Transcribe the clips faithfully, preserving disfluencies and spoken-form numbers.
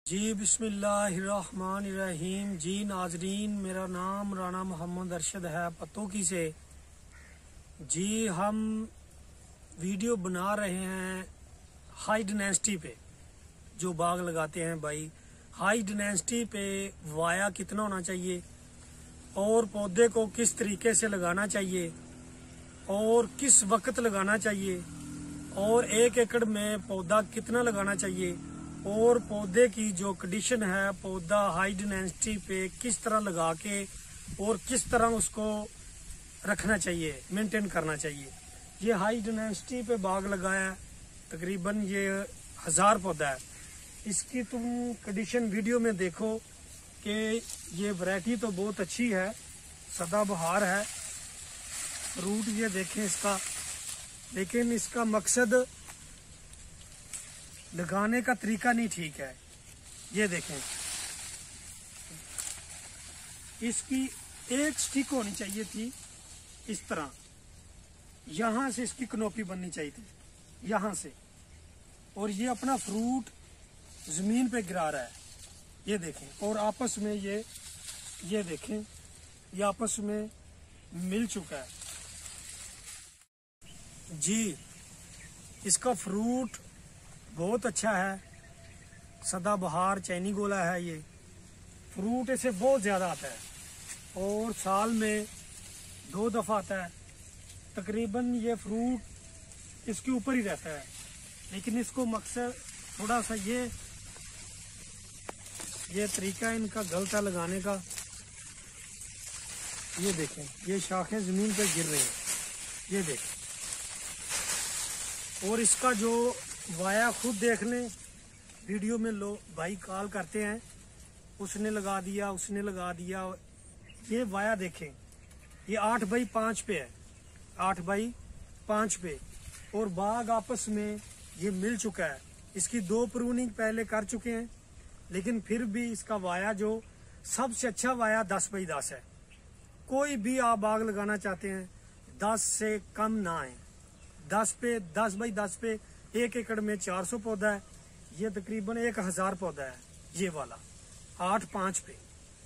जी बिस्मिल्लाहिर्रहमानिर्रहीम। जी नाजरीन, मेरा नाम राना मोहम्मद अरशद है पतोकी से। जी हम वीडियो बना रहे हैं हाई डायनेस्टी पे, जो बाग लगाते हैं भाई। हाई डायनेस्टी पे वाया कितना होना चाहिए और पौधे को किस तरीके से लगाना चाहिए और किस वक्त लगाना चाहिए और एक एकड़ में पौधा कितना लगाना चाहिए और पौधे की जो कंडीशन है, पौधा हाई डायनेस्टी पे किस तरह लगा के और किस तरह उसको रखना चाहिए, मेंटेन करना चाहिए। ये हाई डायनेस्टी पे बाग लगाया, तकरीबन ये हजार पौधा है। इसकी तुम कंडीशन वीडियो में देखो कि ये वैरायटी तो बहुत अच्छी है, सदाबहार है। रूट ये देखें इसका, लेकिन इसका मकसद लगाने का तरीका नहीं ठीक है। ये देखें, इसकी एक स्टिक होनी चाहिए थी इस तरह, यहां से इसकी कनोपी बननी चाहिए थी, यहां से, और ये अपना फ्रूट जमीन पे गिरा रहा है। ये देखें, और आपस में ये ये देखें, ये आपस में मिल चुका है। जी इसका फ्रूट बहुत अच्छा है, सदाबहार चैनी गोला है। ये फ्रूट इसे बहुत ज़्यादा आता है और साल में दो दफ़ा आता है। तकरीबन ये फ्रूट इसके ऊपर ही रहता है, लेकिन इसको मकसद थोड़ा सा ये ये तरीका इनका गलत है लगाने का। ये देखें, ये शाखें ज़मीन पे गिर रही हैं, ये देखें। और इसका जो वाया खुद देख लें, वीडियो में लोग भाई कॉल करते हैं, उसने लगा दिया उसने लगा दिया। ये वाया देखें, ये आठ बाई पाँच पे है, आठ बाई पाँच पे, और बाग आपस में ये मिल चुका है। इसकी दो प्रूनिंग पहले कर चुके हैं, लेकिन फिर भी इसका वाया जो सबसे अच्छा वाया दस बाई दस है। कोई भी आप बाग लगाना चाहते हैं दस से कम ना आए। दस पे दस बाई दस पे एक एकड़ में चार सौ पौधा है, ये तकरीबन एक हजार पौधा है ये वाला, आठ पाँच पे।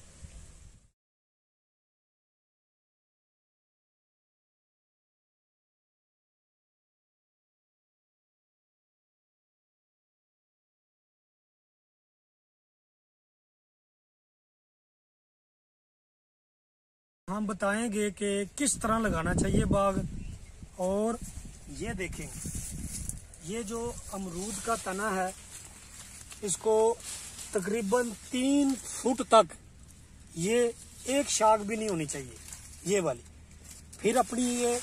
हम बताएंगे कि किस तरह लगाना चाहिए बाग। और ये देखें, ये जो अमरूद का तना है, इसको तकरीबन तीन फुट तक ये एक शाख भी नहीं होनी चाहिए, ये वाली। फिर अपनी ये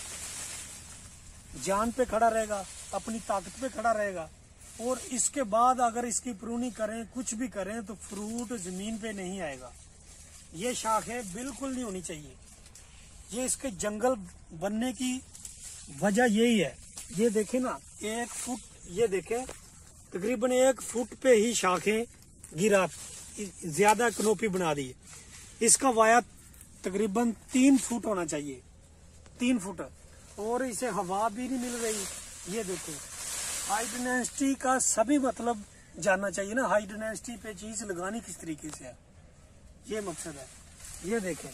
जान पे खड़ा रहेगा, अपनी ताकत पे खड़ा रहेगा। और इसके बाद अगर इसकी प्रूनिंग करें, कुछ भी करें, तो फ्रूट जमीन पे नहीं आएगा। ये शाखें बिल्कुल नहीं होनी चाहिए। ये इसके जंगल बनने की वजह यही है। ये देखें ना, एक फुट, ये देखें तकरीबन एक फुट पे ही शाखें गिरा, ज्यादा कनोपी बना दी है। इसका वाया तकरीबन तीन फुट होना चाहिए, तीन फुट, और इसे हवा भी नहीं मिल रही। ये देखो, हाई डायनेस्टी का सभी मतलब जानना चाहिए ना, हाई डायनेस्टी पे चीज लगानी किस तरीके से है, ये मकसद है। ये देखें,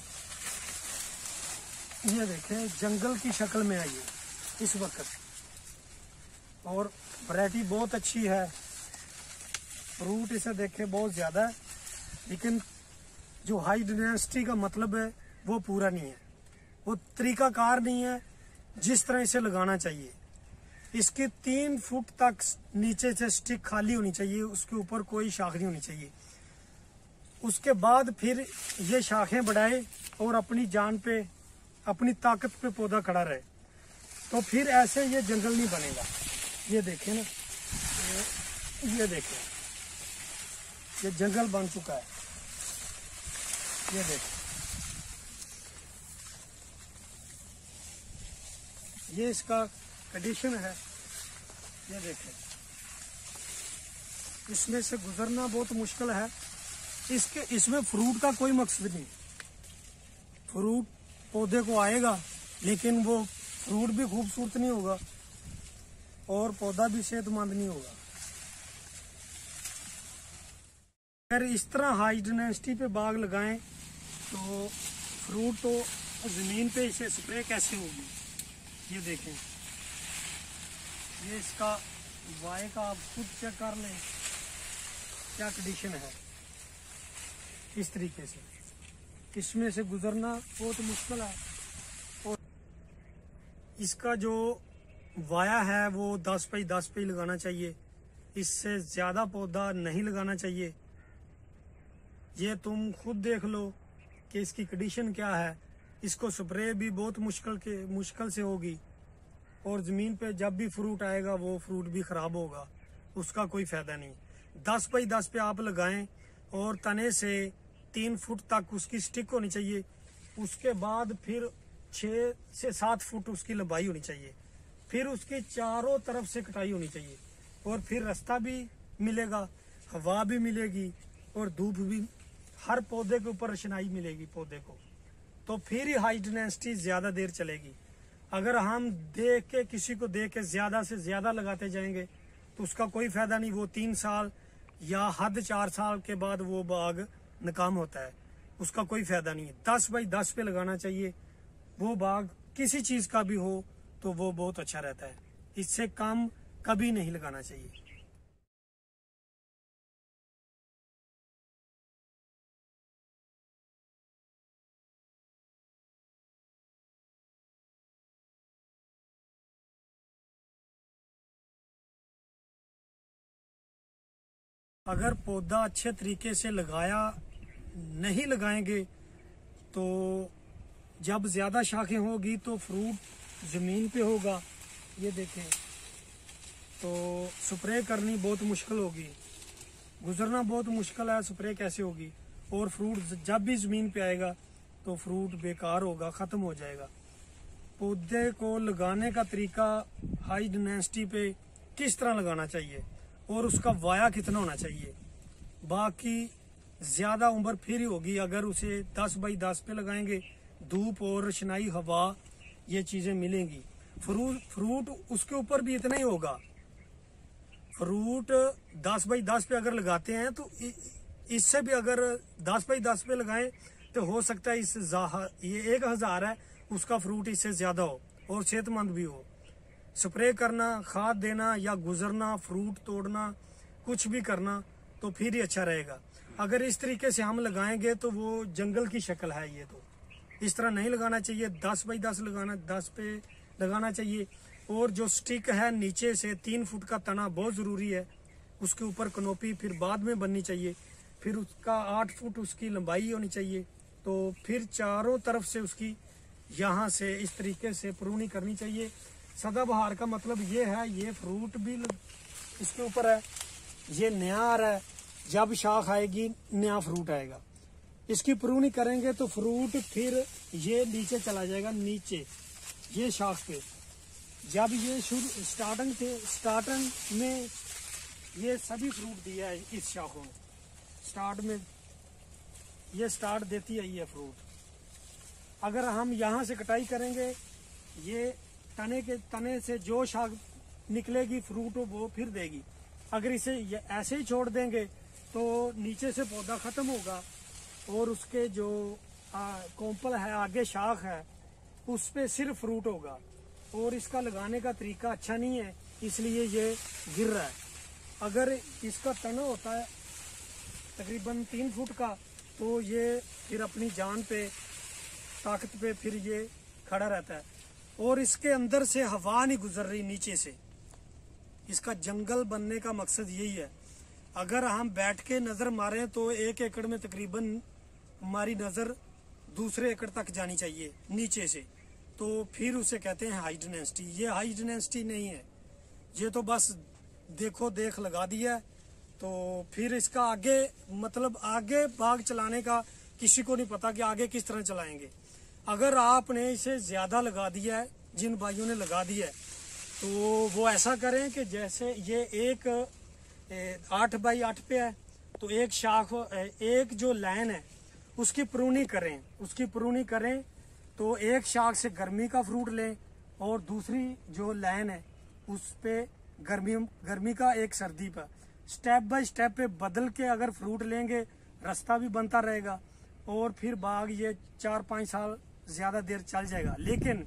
ये देखें जंगल की शक्ल में आई है इस वक्त, और वैरायटी बहुत अच्छी है। फ्रूट इसे देखे बहुत ज्यादा है, लेकिन जो हाई डायनेस्टी का मतलब है वो पूरा नहीं है, वो तरीकाकार नहीं है जिस तरह इसे लगाना चाहिए। इसके तीन फुट तक नीचे से स्टिक खाली होनी चाहिए, उसके ऊपर कोई शाख नहीं होनी चाहिए। उसके बाद फिर ये शाखें बढ़ाए और अपनी जान पे, अपनी ताकत पे पौधा खड़ा रहे, तो फिर ऐसे ये जंगल नहीं बनेगा। ये देखें ना, ये, ये देखें, ये जंगल बन चुका है। ये देखें, ये इसका कंडीशन है। ये देखें, इसमें से गुजरना बहुत मुश्किल है। इसके इसमें फ्रूट का कोई मकसद नहीं। फ्रूट पौधे को आएगा, लेकिन वो फ्रूट भी खूबसूरत नहीं होगा और पौधा भी सेहतमंद नहीं होगा। अगर इस तरह हाई डेंसिटी पे बाग लगाएं तो फ्रूट तो ज़मीन पे इसे स्प्रे कैसे होगी, ये देखें। ये इसका वाय का आप खुद चेक कर लें क्या कंडीशन है। इस तरीके से इसमें से गुजरना बहुत मुश्किल है। और इसका जो वाया है वो दस बाई दस पे ही लगाना चाहिए, इससे ज़्यादा पौधा नहीं लगाना चाहिए। ये तुम खुद देख लो कि इसकी कंडीशन क्या है। इसको स्प्रे भी बहुत मुश्किल के मुश्किल से होगी और ज़मीन पे जब भी फ्रूट आएगा वो फ्रूट भी ख़राब होगा, उसका कोई फ़ायदा नहीं। दस बाई दस पे आप लगाएं और तने से तीन फुट तक उसकी स्टिक होनी चाहिए। उसके बाद फिर छः से सात फुट उसकी लंबाई होनी चाहिए। फिर उसकी चारों तरफ से कटाई होनी चाहिए और फिर रास्ता भी मिलेगा, हवा भी मिलेगी और धूप भी, हर पौधे के ऊपर रोशनाई मिलेगी पौधे को, तो फिर ही हाई डेंसिटी ज़्यादा देर चलेगी। अगर हम देख के किसी को देख के ज़्यादा से ज़्यादा लगाते जाएंगे तो उसका कोई फ़ायदा नहीं। वो तीन साल या हद चार साल के बाद वो बाग नाकाम होता है, उसका कोई फ़ायदा नहीं है। दस बाई दस पे लगाना चाहिए। वो बाग किसी चीज़ का भी हो तो वो बहुत अच्छा रहता है, इससे कम कभी नहीं लगाना चाहिए। अगर पौधा अच्छे तरीके से लगाया नहीं लगाएंगे तो जब ज़्यादा शाखें होगी तो फ्रूट ज़मीन पे होगा, ये देखें, तो स्प्रे करनी बहुत मुश्किल होगी, गुजरना बहुत मुश्किल है। स्प्रे कैसे होगी? और फ्रूट जब भी ज़मीन पे आएगा तो फ्रूट बेकार होगा, ख़त्म हो जाएगा। पौधे को लगाने का तरीका हाई डेंसिटी पे किस तरह लगाना चाहिए और उसका वाया कितना होना चाहिए, बाकी ज़्यादा उम्र फिर ही होगी अगर उसे दस बाई दस पे लगाएंगे। धूप और रोशनाई, हवा, ये चीज़ें मिलेंगी। फ्रूट फ्रूट उसके ऊपर भी इतना ही होगा। फ्रूट दस बाई दस पे अगर लगाते हैं तो इससे भी अगर दस बाई दस पे लगाएं तो हो सकता है इस ये एक हज़ार है उसका फ्रूट इससे ज़्यादा हो और सेहतमंद भी हो। स्प्रे करना, खाद देना या गुजरना, फ्रूट तोड़ना, कुछ भी करना तो फिर ही अच्छा रहेगा। अगर इस तरीके से हम लगाएंगे तो वो जंगल की शक्ल है। ये तो इस तरह नहीं लगाना चाहिए। दस बाई दस लगाना, दस पे लगाना चाहिए। और जो स्टिक है नीचे से तीन फुट का तना बहुत ज़रूरी है। उसके ऊपर कनोपी फिर बाद में बननी चाहिए। फिर उसका आठ फुट उसकी लंबाई होनी चाहिए। तो फिर चारों तरफ से उसकी यहाँ से इस तरीके से प्रूनी करनी चाहिए। सदाबहार का मतलब ये है, ये फ्रूट भी इसके ऊपर है, ये नया आ रहा है, जब शाख आएगी नया फ्रूट आएगा। इसकी प्रूनी करेंगे तो फ्रूट फिर ये नीचे चला जाएगा, नीचे ये शाख पे। जब ये शुरू स्टार्टिंग थे स्टार्टिंग में ये सभी फ्रूट दिया है इस शाखों ने, स्टार्ट में ये स्टार्ट देती है ये फ्रूट। अगर हम यहाँ से कटाई करेंगे, ये तने के तने से जो शाख निकलेगी फ्रूट वो फिर देगी। अगर इसे ऐसे ही छोड़ देंगे तो नीचे से पौधा खत्म होगा और उसके जो कोंपल है, आगे शाख है, उस पे सिर्फ फ्रूट होगा और इसका लगाने का तरीका अच्छा नहीं है, इसलिए ये गिर रहा है। अगर इसका तना होता है तकरीबन तीन फुट का तो ये फिर अपनी जान पे, ताकत पे फिर ये खड़ा रहता है और इसके अंदर से हवा नहीं गुजर रही नीचे से। इसका जंगल बनने का मकसद यही है। अगर हम बैठ के नज़र मारें तो एक एकड़ में तकरीबन हमारी नज़र दूसरे एकड़ तक जानी चाहिए नीचे से, तो फिर उसे कहते हैं हाई डेंसिटी। ये हाई डेंसिटी नहीं है, ये तो बस देखो देख लगा दिया है। तो फिर इसका आगे मतलब आगे बाग चलाने का किसी को नहीं पता कि आगे किस तरह चलाएंगे। अगर आपने इसे ज़्यादा लगा दिया है, जिन भाइयों ने लगा दिया है, तो वो ऐसा करें कि जैसे ये एक आठ बाई आठ पे है तो एक शाख, एक जो लाइन है उसकी प्रूनी करें उसकी प्रूनी करें तो एक शाख से गर्मी का फ्रूट लें और दूसरी जो लाइन है उस पे गर्मी गर्मी का, एक सर्दी पर स्टेप बाय स्टेप पे बदल के अगर फ्रूट लेंगे, रास्ता भी बनता रहेगा और फिर बाग ये चार पाँच साल ज़्यादा देर चल जाएगा। लेकिन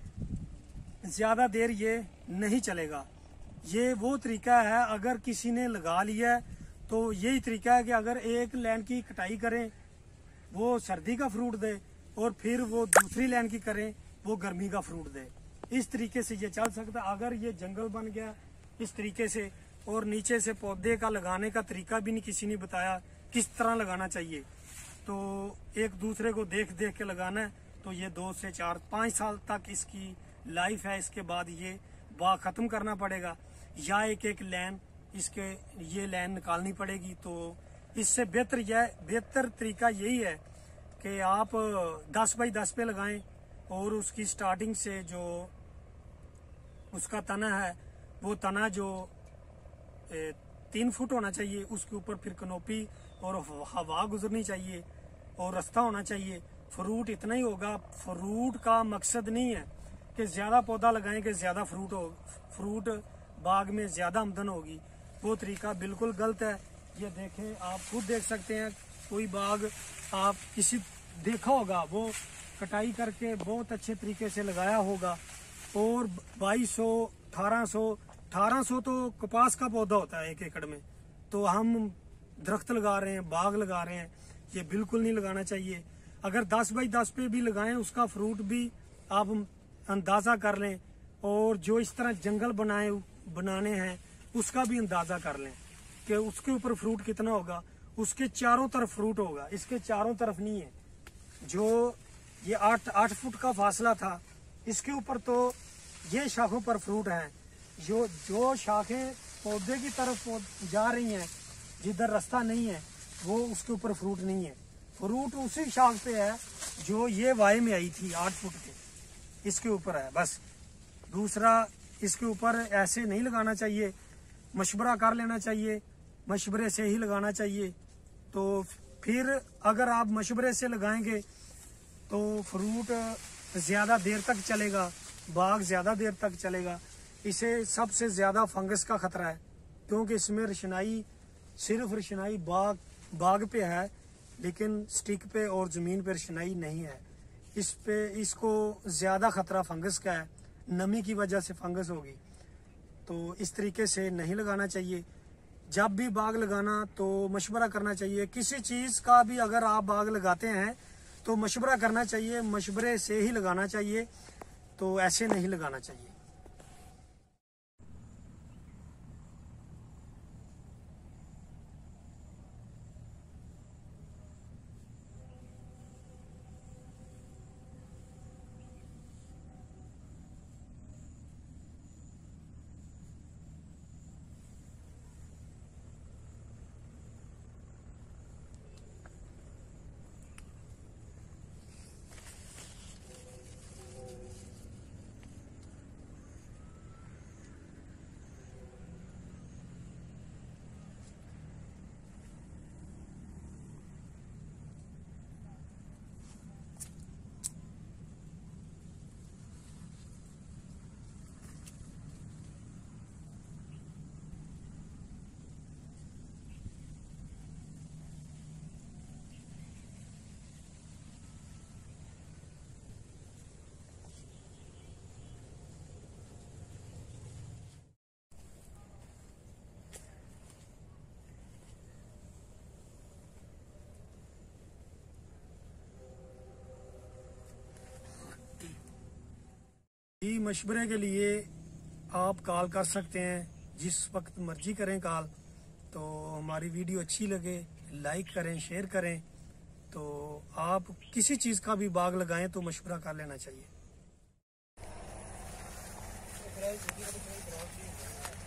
ज़्यादा देर ये नहीं चलेगा। ये वो तरीका है, अगर किसी ने लगा लिया है तो यही तरीका है कि अगर एक लाइन की कटाई करें वो सर्दी का फ्रूट दे और फिर वो दूसरी लाइन की करें वो गर्मी का फ्रूट दे। इस तरीके से ये चल सकता है। अगर ये जंगल बन गया इस तरीके से और नीचे से पौधे का लगाने का तरीका भी नहीं किसी ने बताया किस तरह लगाना चाहिए, तो एक दूसरे को देख देख के लगाना है, तो ये दो से चार पाँच साल तक इसकी लाइफ है। इसके बाद ये बाग ख़त्म करना पड़ेगा या एक एक लाइन इसके ये लाइन निकालनी पड़ेगी। तो इससे बेहतर यह बेहतर तरीका यही है कि आप दस बाई दस पे लगाएं और उसकी स्टार्टिंग से जो उसका तना है वो तना जो ए, तीन फुट होना चाहिए, उसके ऊपर फिर कनोपी और हवा गुजरनी चाहिए और रास्ता होना चाहिए। फ्रूट इतना ही होगा। फ्रूट का मकसद नहीं है कि ज़्यादा पौधा लगाएं कि ज़्यादा फ्रूट हो फ्रूट बाग में ज़्यादा आमदन होगी। वो तरीका बिल्कुल गलत है। ये देखें, आप खुद देख सकते हैं, कोई बाग आप किसी देखा होगा वो कटाई करके बहुत अच्छे तरीके से लगाया होगा और बाईस सौ अठारह सौ अठारह सौ तो कपास का पौधा होता है एक एकड़ में, तो हम दरख्त लगा रहे हैं, बाग लगा रहे हैं। ये बिल्कुल नहीं लगाना चाहिए। अगर दस बाई दस पे भी लगाएं उसका फ्रूट भी आप अंदाज़ा कर लें और जो इस तरह जंगल बनाए बनाने हैं उसका भी अंदाज़ा कर लें कि उसके ऊपर फ्रूट कितना होगा। उसके चारों तरफ फ्रूट होगा, इसके चारों तरफ नहीं है। जो ये आठ आठ फुट का फासला था इसके ऊपर तो ये शाखों पर फ्रूट हैं। जो जो शाखें पौधे की तरफ जा रही हैं जिधर रास्ता नहीं है वो उसके ऊपर फ्रूट नहीं है। फ्रूट उसी शाख पे है जो ये वाई में आई थी आठ फुट के, इसके ऊपर है बस। दूसरा इसके ऊपर ऐसे नहीं लगाना चाहिए, मशवरा कर लेना चाहिए, मशवरे से ही लगाना चाहिए। तो फिर अगर आप मशवरे से लगाएंगे तो फ्रूट ज़्यादा देर तक चलेगा, बाग ज़्यादा देर तक चलेगा। इसे सबसे ज़्यादा फंगस का ख़तरा है क्योंकि इसमें रोशनाई सिर्फ रोशनाई बाग बाग पे है लेकिन स्टिक पे और ज़मीन पे रोशनाई नहीं है। इस पे इसको ज़्यादा ख़तरा फंगस का है, नमी की वजह से फंगस होगी। तो इस तरीके से नहीं लगाना चाहिए। जब भी बाग लगाना तो मशवरा करना चाहिए। किसी चीज़ का भी अगर आप बाग लगाते हैं तो मशवरा करना चाहिए, मशवरे से ही लगाना चाहिए, तो ऐसे नहीं लगाना चाहिए। जी, मशवरे के लिए आप कॉल कर सकते हैं, जिस वक्त मर्जी करें कॉल। तो हमारी वीडियो अच्छी लगे लाइक करें, शेयर करें। तो आप किसी चीज़ का भी बाग लगाएं तो मशवरा कर लेना चाहिए।